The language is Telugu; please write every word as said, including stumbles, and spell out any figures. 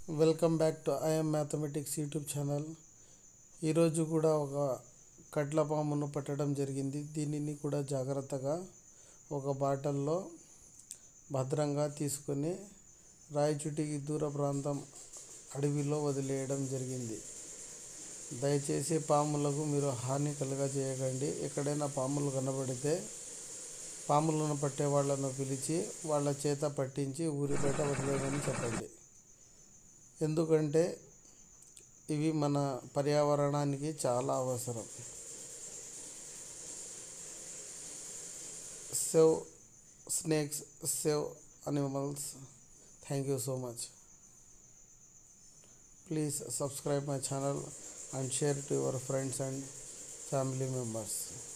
Welcome back to IM mathematics YouTube channel. ఈరోజు కూడా ఒక కట్ల పామును పట్టడం జరిగింది. దీనిని కూడా జాగ్రత్తగా ఒక బాటల్లో భద్రంగా తీసుకొని రాయచుటికి దూర ప్రాంతం అడవిలో వదిలేయడం జరిగింది. దయచేసి పాములకు మీరు హాని కలుగజేయకండి. ఎక్కడైనా పాములు కనబడితే పాములను పట్టే వాళ్ళను పిలిచి వాళ్ళ చేత పట్టించి ఊరి బయట వదిలేయమని చెప్పండి. ఎందుకంటే ఇవి మన పర్యావరణానికి చాలా అవసరం. Save snakes, save animals. Thank you so much. Please subscribe my channel and share to your friends and family members.